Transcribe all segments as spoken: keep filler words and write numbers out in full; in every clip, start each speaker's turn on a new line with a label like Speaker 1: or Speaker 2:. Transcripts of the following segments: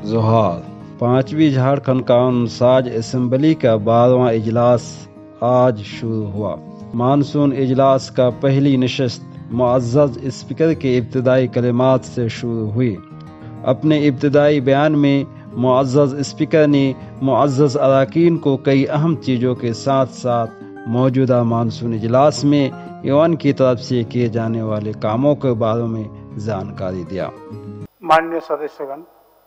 Speaker 1: जोहार। पांचवी झारखंड कानून साज असेंबली का बारहवां इजलास आज शुरू हुआ। मानसून इजलास का पहली नशिस्त मुअज़्ज़ज़ स्पीकर के इब्तिदाई कलिमात से शुरू हुई। अपने इब्तिदाई बयान में मुअज़्ज़ज़ स्पीकर ने मुअज़्ज़ज़ अरकान को कई अहम चीज़ों के साथ साथ मौजूदा मानसून इजलास में ईवान की तरफ से किए जाने वाले कामों के बारे में जानकारी दिया।
Speaker 2: माननीय सदस्यगण,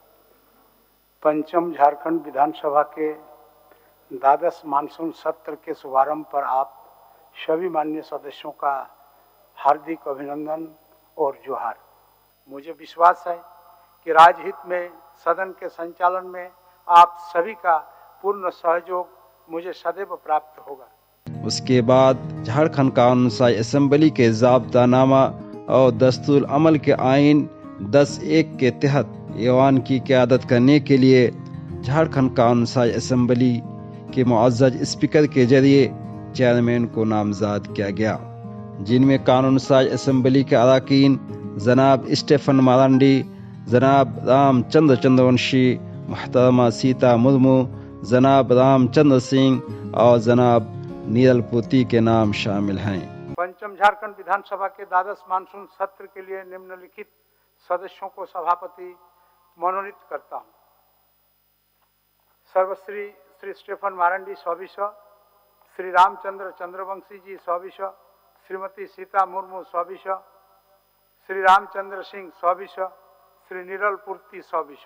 Speaker 2: पंचम झारखंड विधानसभा के द्वादश मानसून सत्र के शुभारंभ पर आप सभी माननीय सदस्यों का हार्दिक अभिनंदन और जोहार। मुझे विश्वास है कि राजहित में सदन के संचालन में आप सभी का पूर्ण सहयोग मुझे सदैव प्राप्त होगा।
Speaker 1: उसके बाद झारखंड कानून साज असेंबली के ज़ाब्तानामा और दस्तूर अमल के आइन दस एक के तहत ईवान की क़यादत करने के लिए झारखंड कानून साज असेंबली के मुअज़्ज़ज़ स्पीकर के जरिए चेयरमैन को नामजद किया गया, जिनमें कानून साज असेंबली के अरकान जनाब स्टीफन मारांडी, जनाब रामचंद्र चंद्रवंशी, मुहतरमा सीता मुर्मू, जनाब रामचंद्र सिंह और जनाब नीरल पोती के नाम शामिल हैं।
Speaker 2: पंचम झारखंड विधानसभा के द्वादश मानसून सत्र के लिए निम्नलिखित सदस्यों को सभापति मनोनीत करता हूं। सर्वश्री श्री स्टीफन मारांडी सौविश, श्री रामचंद्र चंद्रवंशी जी सौविश, श्रीमती सीता मुर्मू सौविश, श्री रामचंद्र सिंह सौविश, श्री नीरल पूर्ति सौविश।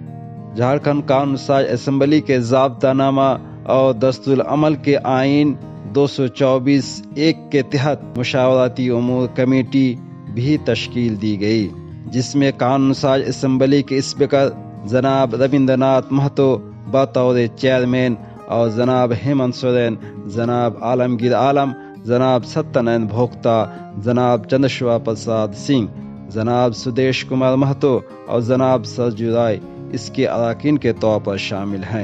Speaker 1: झारखंड कानून साज असेंबली के ज़ाब्तानामा और दस्तूर अमल के आइन दो सौ चौबीस एक के तहत मुशावरती उमूर कमेटी भी तश्कील दी गई, जिसमें कानून साज असेंबली के स्पीकर जनाब रविंद्रनाथ महतो बतौर चेयरमैन और जनाब हेमंत सोरेन, जनाब आलमगीर आलम, जनाब सत्यनारायण भोक्ता, जनाब चंद्रशेखर प्रसाद सिंह, जनाब सुदेश कुमार महतो और जनाब सरजू राय इसके अरकान के तौर पर शामिल हैं।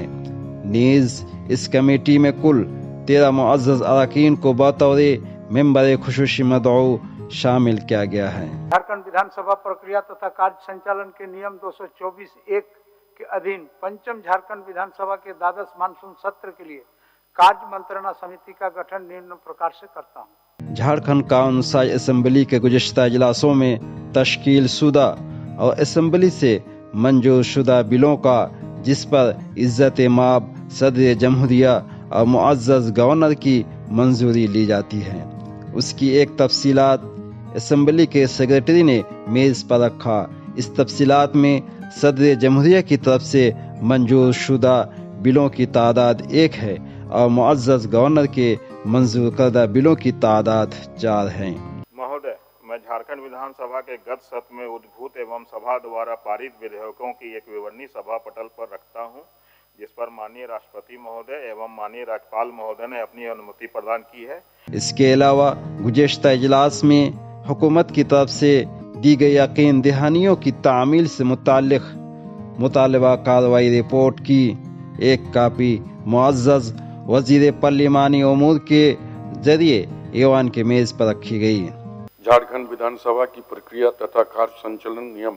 Speaker 1: नीज इस कमेटी में कुल तेरह मुअज़्ज़ज़ अरकान को बतौर मेंबर खुसूसी मदऊ शामिल किया गया है।
Speaker 2: झारखंड विधानसभा प्रक्रिया तथा कार्य संचालन के नियम दो सौ चौबीस एक के अधीन पंचम झारखंड विधानसभा के द्वादश मानसून सत्र के लिए कार्य मंत्रणा समिति का गठन निम्न प्रकार से करता हूँ।
Speaker 1: झारखंड कानून साज असेंबली के गुज़िश्ता इजलासों में तश्कील शुदा और असेंबली से मंजूर शुदा बिलों का, जिस पर इज्जत माब सदर जमहूरिया और मुअज़्ज़ज़ गवर्नर की मंजूरी ली जाती है, उसकी एक तफसीलात असेंबली के सेक्रेटरी ने मेज पर रखा। इस तफसीलात में सदर जमहूरिया की तरफ से मंजूर शुदा बिलों की तादाद एक है और मुअज़्ज़ज़ गवर्नर के मंजूर करदा बिलों की तादाद चार है।
Speaker 3: महोदय, मैं झारखंड विधानसभा के गत सत्र में उद्भूत एवं सभा द्वारा पारित विधेयकों की एक विवरणी सभा पटल पर रखता हूं, जिस पर माननीय राष्ट्रपति महोदय एवं माननीय राज्यपाल महोदय ने अपनी अनुमति प्रदान की है। इसके
Speaker 1: अलावा गुज़िश्ता इजलास में हुकूमत की तरफ से दी गई यकीन दहानियों की तामील से मुताल्लिक मुतालबा कार्रवाई रिपोर्ट की एक कापी मुअज़्ज़ज़ वज़ीर पार्लिमानी उमूर के जरिए ईवान के मेज पर रखी गई।
Speaker 4: झारखंड विधानसभा की प्रक्रिया तथा कार्य संचालन नियम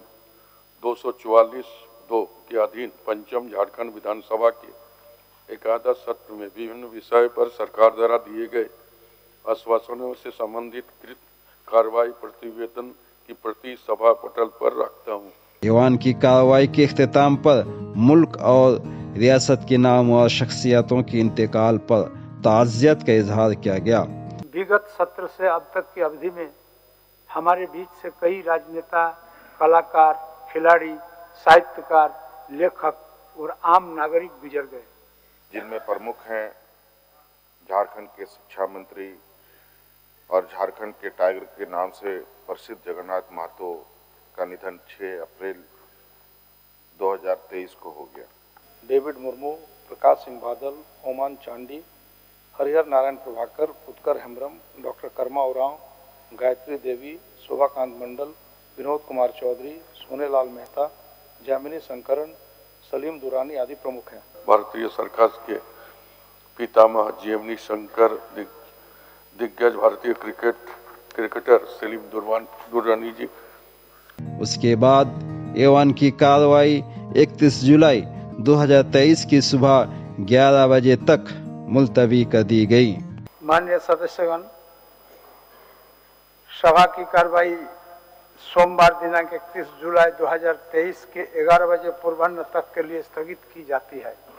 Speaker 4: दो सौ चौवालीस दो के अधीन पंचम झारखंड विधानसभा के एकादश सत्र में विभिन्न विषय पर सरकार द्वारा दिए गए आश्वासनों से संबंधित कृत कार्रवाई प्रतिवेदन की प्रति सभा पटल पर रखता हूँ।
Speaker 1: ईवान की कार्रवाई के इख्तिताम पर मुल्क और रियासत के नाम और शख्सियतों के इंतकाल पर ताज़ियत का इजहार किया गया।
Speaker 2: विगत सत्र से अब तक की अवधि में हमारे बीच से कई राजनेता, कलाकार, खिलाड़ी, साहित्यकार, लेखक और आम नागरिक गुजर गए,
Speaker 3: जिनमें प्रमुख हैं झारखंड के शिक्षा मंत्री और झारखंड के टाइगर के नाम से प्रसिद्ध जगन्नाथ महतो का निधन छह अप्रैल दो हज़ार तेईस को हो गया।
Speaker 5: डेविड मुर्मू, प्रकाश सिंह बादल, ओमान चांडी, हरिहर नारायण प्रभाकर, उत्कर हेम्ब्रम, डॉक्टर कर्मा उरांव, गायत्री देवी, शोभाकांत मंडल, विनोद कुमार चौधरी, सोनेलाल मेहता, जामिनी शंकरन, सलीम दुरानी आदि प्रमुख हैं।
Speaker 4: भारतीय सरकार के पितामह जामिनी शंकर, दिग्गज भारतीय क्रिकेट क्रिकेटर सलीम दुरानी जी।
Speaker 1: उसके बाद ईवान की कार्रवाई इकतीस जुलाई दो हज़ार तेईस की सुबह ग्यारह बजे तक मुलतवी कर दी गई।
Speaker 2: माननीय सदस्यगण, सभा की कार्रवाई सोमवार दिनांक इकतीस जुलाई दो हज़ार तेईस के ग्यारह बजे पूर्वाह्न तक के लिए स्थगित की जाती है।